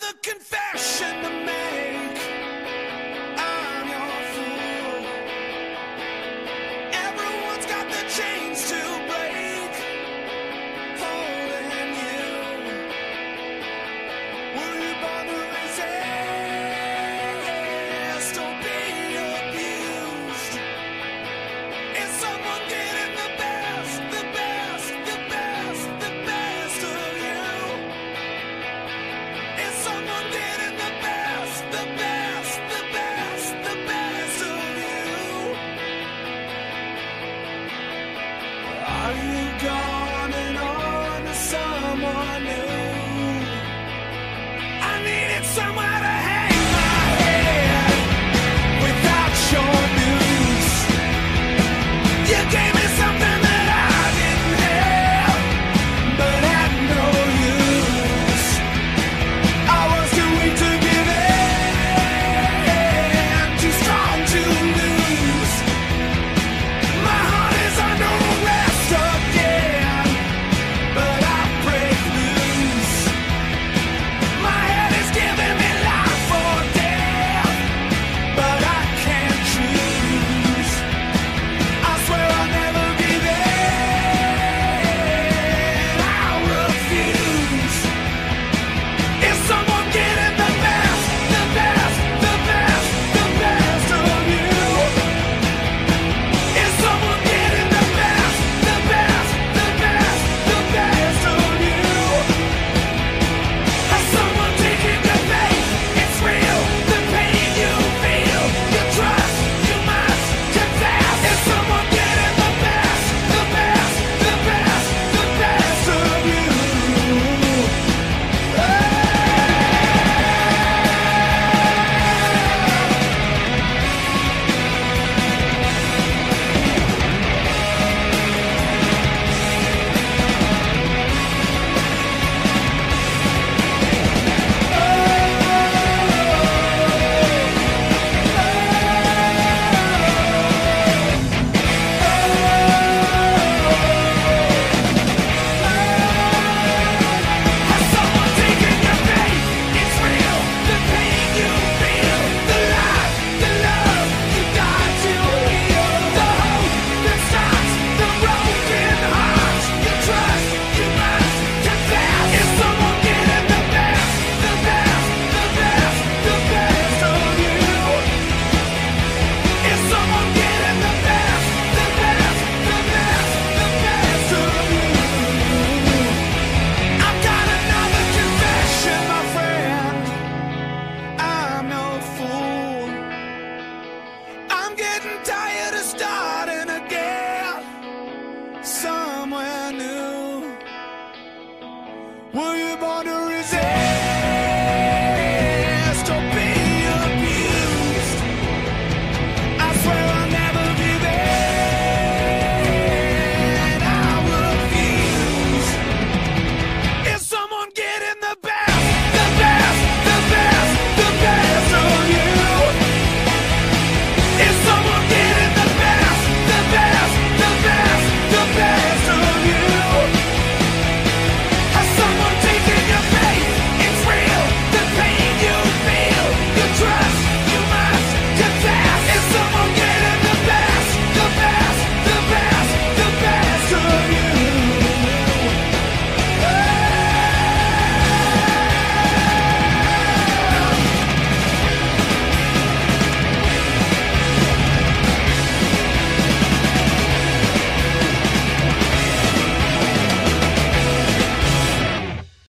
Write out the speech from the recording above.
another confession to make. I'm your fool. Everyone's got the chains to break, holding you. Were you born to resist or be abused? Is someone getting the best, the best, the best, the best of you? Is someone getting the best, the best, the best, the best of you? Are you gone and on to someone new? I needed somewhere to hang my head without your news. You gave me something that I didn't have, but had no use. I was too weak to give in, too strong to lose. My heart is under arrest again, but I break loose. My head is giving me life or death, but I can't choose. I swear I'll never give in. I refuse. Is someone getting the best, the best, the best, the best of you? Is someone getting the best, the best, the best, the best of you? Has someone taken your faith? It's real, the pain you feel, you trust, you must confess. Is someone getting the best, the best, the best, the best of you? Has someone taken your faith? It's real, the pain you feel, the life, the love you got to heal, the hope that stops the broken heart. You trust, you must confess. Is someone getting the best, the best, the best, the best of you? Is someone getting the best, the best, the best, the best of you? I've got another confession, my friend. I'm no fool. I'm getting tired of starting again somewhere new. Were you born to resist?